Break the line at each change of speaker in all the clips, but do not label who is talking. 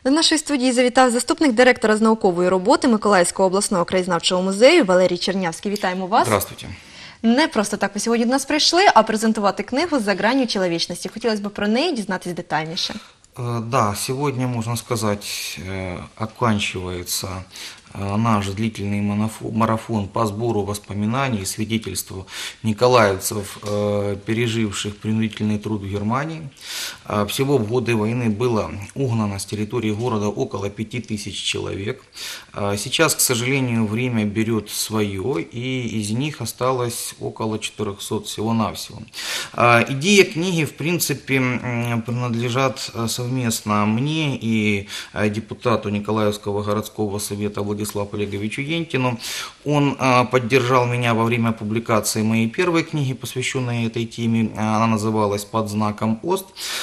До нашої студії завітав заступник директора з наукової роботи Миколаївського обласного краєзнавчого музею Валерій Чернявський. Вітаємо вас.
Здравствуйте.
Не просто так ви сьогодні до нас прийшли, а презентувати книгу «За гранью человечности». Хотілося б про неї дізнатись детальніше.
Да, сегодня, можно сказать, оканчивается наш длительный марафон по сбору воспоминаний и свидетельств николаевцев, переживших принудительный труд в Германии. Всего в годы войны было угнано с территории города около 5000 человек. Сейчас, к сожалению, время берет свое, и из них осталось около 400 всего-навсего. Идея книги, в принципе, принадлежат совместно мне и депутату Николаевского городского совета Владиславу Олеговичу Ентину. Он поддержал меня во время публикации моей первой книги, посвященной этой теме. Она называлась «Под знаком ОСТ».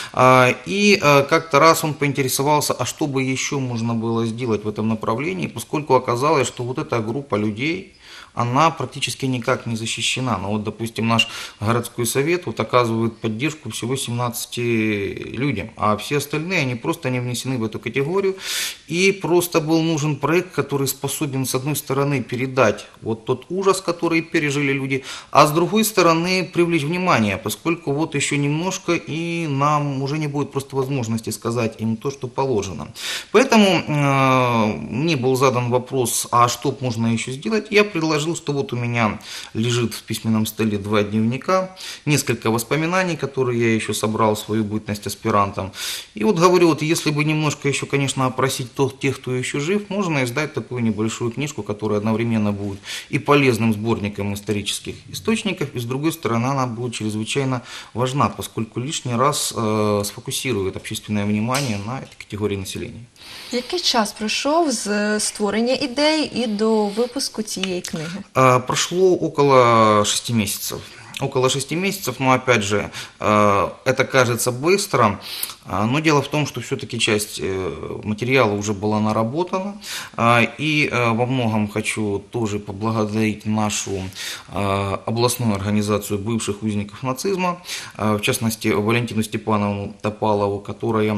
И как-то раз он поинтересовался, а что бы еще можно было сделать в этом направлении, поскольку оказалось, что вот эта группа людей, она практически никак не защищена. Но вот, допустим, наш городской совет вот оказывает поддержку всего 17 людям, а все остальные, они просто не внесены в эту категорию. И просто был нужен проект, который способен, с одной стороны, передать вот тот ужас, который пережили люди, а с другой стороны, привлечь внимание, поскольку вот еще немножко, и нам уже не будет просто возможности сказать им то, что положено. Поэтому мне был задан вопрос, а что можно еще сделать? Я предложил, что вот у меня лежит в письменном столе 2 дневника, несколько воспоминаний, которые я еще собрал в свою бытность аспирантом. И вот говорю, вот если бы немножко еще, конечно, опросить тех, кто еще жив, можно издать такую небольшую книжку, которая одновременно будет и полезным сборником исторических источников, и с другой стороны она будет чрезвычайно важна, поскольку лишний раз сфокусирует общественное внимание на этой категории населения.
Який час пройшов з створення ідей і до випуску цієї книги?
Прошло около 6 месяцев. Около 6 месяцев, но опять же, это кажется быстро, но дело в том, что все-таки часть материала уже была наработана, и во многом хочу тоже поблагодарить нашу областную организацию бывших узников нацизма, в частности Валентину Степановну Топалову, которая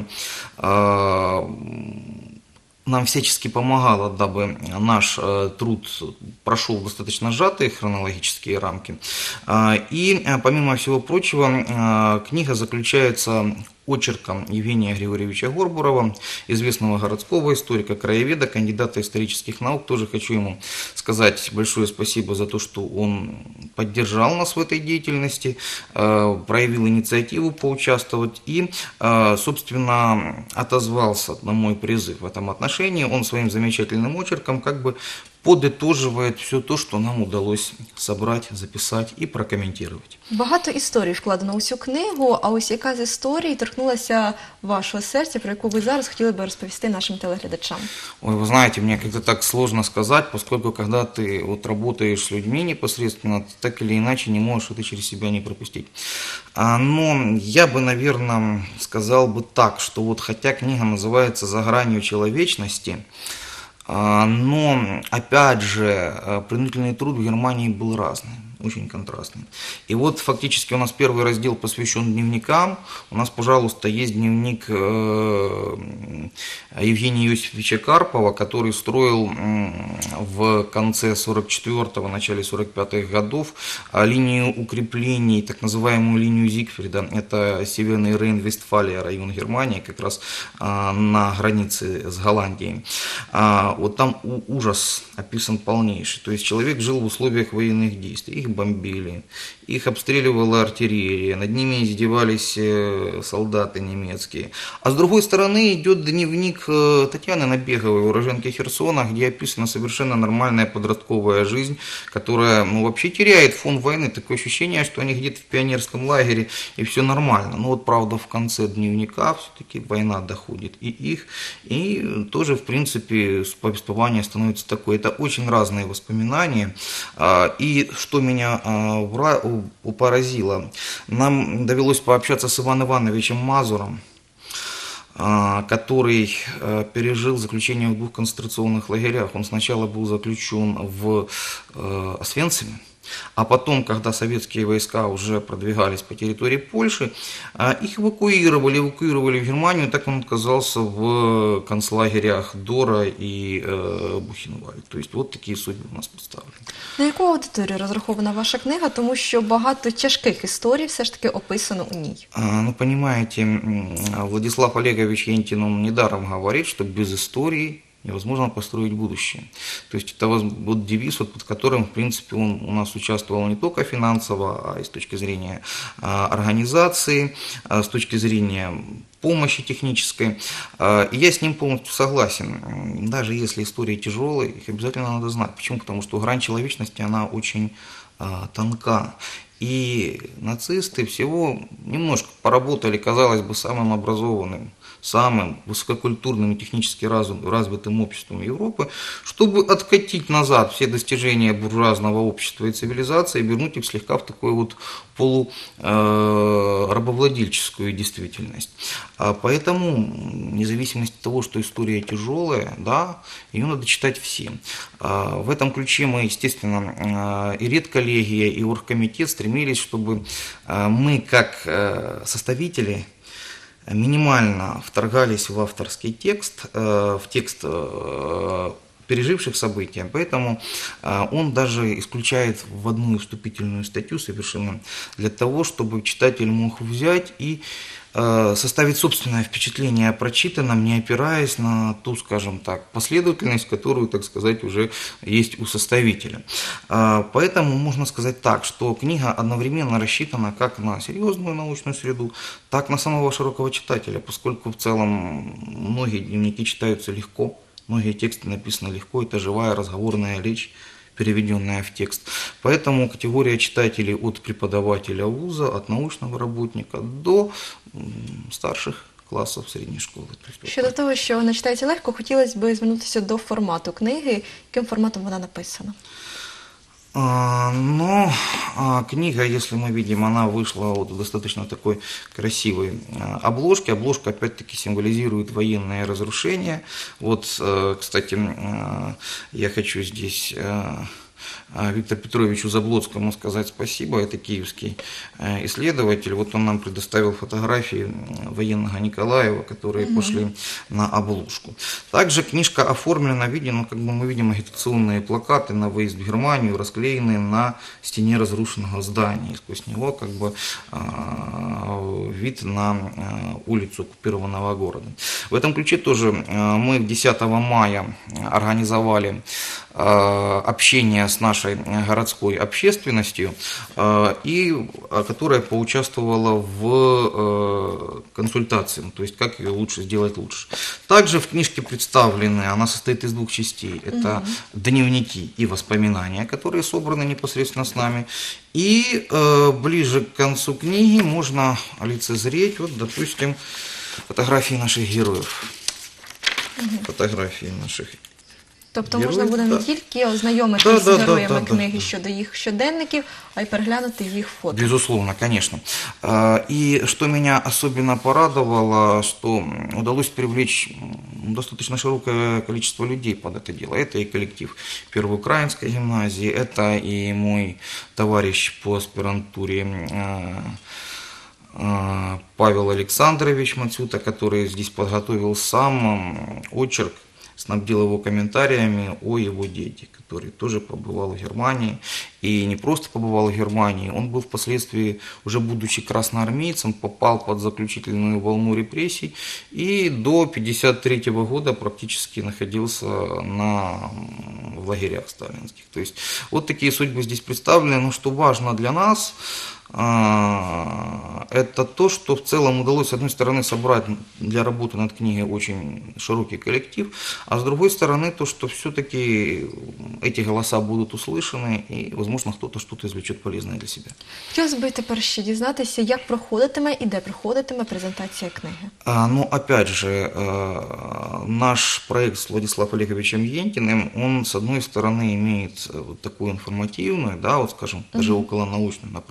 нам всячески помогала, дабы наш труд прошел в достаточно сжатые хронологические рамки. И, помимо всего прочего, книга заключается очерком Евгения Григорьевича Горбурова, известного городского историка, краеведа, кандидата исторических наук. Тоже хочу ему сказать большое спасибо за то, что он поддержал нас в этой деятельности, проявил инициативу поучаствовать и, собственно, отозвался на мой призыв в этом отношении. Он своим замечательным очерком как бы подытоживает все то, что нам удалось собрать, записать и прокомментировать.
Багато історій вкладено у цю книгу, а ось яка з історій торкнулася вашого серця, про яку ви зараз хотіли би розповісти нашим телеглядачам?
Ой, вы знаете, мне как-то так сложно сказать, поскольку когда ты вот работаешь с людьми непосредственно, ты так или иначе не можешь это через себя не пропустить. Но я бы, наверное, сказал бы так, что вот хотя книга называется «За гранью человечности», но, опять же, принудительный труд в Германии был разный, очень контрастный. И вот фактически у нас первый раздел посвящен дневникам. У нас, пожалуйста, есть дневник Евгения Иосифовича Карпова, который строил в конце 44-го, начале 45-х годов линию укреплений, так называемую линию Зигфрида. Это Северный Рейн-Вестфалия, район Германии, как раз на границе с Голландией. Вот там ужас описан полнейший. То есть человек жил в условиях военных действий. Их бомбили, их обстреливала артиллерия, над ними издевались солдаты немецкие. А с другой стороны идет дневник Татьяны Набеговой, уроженки Херсона, где описана совершенно нормальная подростковая жизнь, которая вообще теряет фон войны. Такое ощущение, что они где-то в пионерском лагере и все нормально. Но вот правда в конце дневника все-таки война доходит и их, и тоже в принципе повествование становится такое. Это очень разные воспоминания. И что меня поразило, нам довелось пообщаться с Иваном Ивановичем Мазуром, который пережил заключение в 2 концентрационных лагерях. Он сначала был заключен в Освенциме, А потом, когда советские войска уже продвигались по территории Польши, их эвакуировали в Германию, так он оказался в концлагерях Дора и Бухенвальд. То есть вот такие судьбы у нас представлены.
На яку аудиторію розрахована ваша книга? Тому що багато тяжких історій все ж таки описано у ній.
Ну, понимаете, Владислав Олегович Ентин, он недаром говорит, что без истории невозможно построить будущее. То есть это вот девиз, вот под которым, в принципе, он у нас участвовал не только финансово, а и с точки зрения организации, с точки зрения помощи технической. И я с ним полностью согласен. Даже если истории тяжелые, их обязательно надо знать. Почему? Потому что грань человечности, она очень тонка. И нацисты всего немножко поработали, казалось бы, самым образованным, самым высококультурным и технически развитым обществом Европы, чтобы откатить назад все достижения буржуазного общества и цивилизации и вернуть их слегка в такую вот полурабовладельческую действительность. Поэтому, вне зависимости от того, что история тяжелая, да, ее надо читать всем. В этом ключе мы, естественно, и редколлегия, и оргкомитет стремились, чтобы мы, как составители, минимально вторгались в авторский текст, в текст переживших события, поэтому он даже исключает в одну вступительную статью совершенно для того, чтобы читатель мог взять и составить собственное впечатление о прочитанном, не опираясь на ту, скажем так, последовательность, которую, так сказать, уже есть у составителя. Поэтому можно сказать так, что книга одновременно рассчитана как на серьезную научную среду, так на самого широкого читателя, поскольку в целом многие дневники читаются легко, многие тексты написаны легко, это живая разговорная речь, переведенная в текст. Поэтому категория читателей от преподавателя вуза, от научного работника до старших класів середньої школи.
Щодо того, що вона читається легко, хотілося б звернутися до формату книги. Яким форматом вона написана?
Но книга, если мы видим, она вышла вот достаточно такой красивой обложки. Обложка опять-таки символизирует военное разрушение. Вот, кстати, я хочу здесь Виктору Петровичу Заблоцкому сказать спасибо. Это киевский исследователь. Вот он нам предоставил фотографии военного Николаева, которые пошли на обложку. Также книжка оформлена, видно, как бы мы видим агитационные плакаты на выезд в Германию, расклеенные на стене разрушенного здания. И сквозь него как бы вид на улицу оккупированного города. В этом ключе тоже мы 10 мая организовали общение с нашей городской общественностью, и которая поучаствовала в консультации, то есть как ее лучше сделать лучше. Также в книжке представлены, она состоит из двух частей, это дневники и воспоминания, которые собраны непосредственно с нами, и ближе к концу книги можно лицезреть, вот, допустим, фотографии наших героев. Фотографии наших.
Тобто можна буде не тільки ознайомитися з героями книги щодо їх щоденників, а й переглянути їх фото.
Безусловно, конечно. И что меня особенно порадовало, что удалось привлечь достаточно широкое количество людей под это дело. Это и коллектив Первоукраинской гимназии, это и мой товарищ по аспирантуре Павел Александрович Мацюта, который здесь подготовил сам очерк, снабдил его комментариями о его деде, который тоже побывал в Германии. И не просто побывал в Германии, он был впоследствии, уже будучи красноармейцем, попал под заключительную волну репрессий и до 1953 года практически находился в лагерях сталинских. То есть вот такие судьбы здесь представлены. Но что важно для нас, это то, что в целом удалось, с одной стороны, собрать для работы над книгой очень широкий коллектив, а с другой стороны, то, что все-таки эти голоса будут услышаны, и, возможно, кто-то что-то извлечет полезное для себя.
Хотілося б тепер ще дізнатися, як проходитиме і де проходитиме презентація книги.
Ну, опять же, наш проект с Владиславом Олеговичем Ентиным, он, с одной стороны, имеет вот такую информативную, да, вот, скажем, даже околонаучную направленность. С другой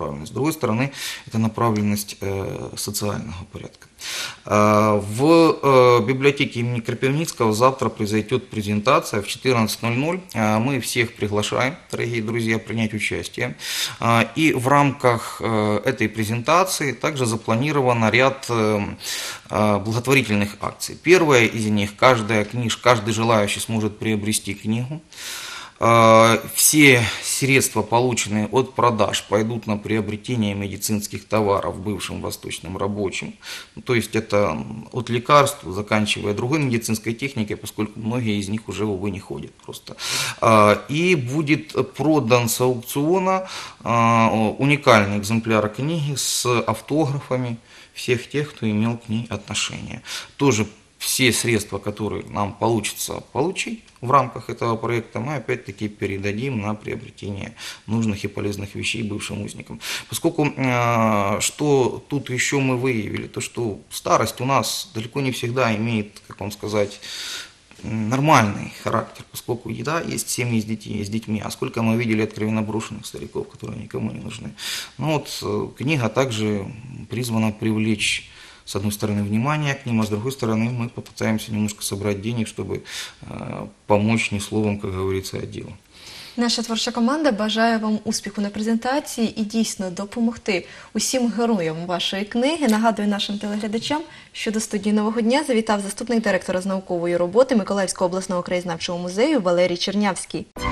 другой стороны, это направленность социального порядка. В библиотеке имени Крапивницкого завтра произойдет презентация в 14:00. Мы всех приглашаем, дорогие друзья, принять участие. И в рамках этой презентации также запланирован ряд благотворительных акций. Первая из них, каждый желающий сможет приобрести книгу. Все средства, полученные от продаж, пойдут на приобретение медицинских товаров бывшим восточным рабочим. То есть это от лекарств, заканчивая другой медицинской техникой, поскольку многие из них уже, увы, не ходят просто. И будет продан с аукциона уникальный экземпляр книги с автографами всех тех, кто имел к ней отношение. Тоже все средства, которые нам получится получить в рамках этого проекта, мы опять-таки передадим на приобретение нужных и полезных вещей бывшим узникам. Поскольку, что тут еще мы выявили, то что старость у нас далеко не всегда имеет, как вам сказать, нормальный характер, поскольку еда есть, семьи с детьми, а сколько мы видели откровенно брошенных стариков, которые никому не нужны. Ну вот книга также призвана привлечь, с одной стороны, внимание к ним, а с другой стороны, мы попытаемся немножко собрать денег, чтобы помочь не словом, как говорится, а делом.
Наша творча команда бажає вам успіху на презентації і дійсно допомогти усім героям вашої книги. Нагадую нашим телеглядачам, що до студії «Нового дня» завітав заступник директора з наукової роботи Миколаївського обласного краєзнавчого музею Валерій Чернявський.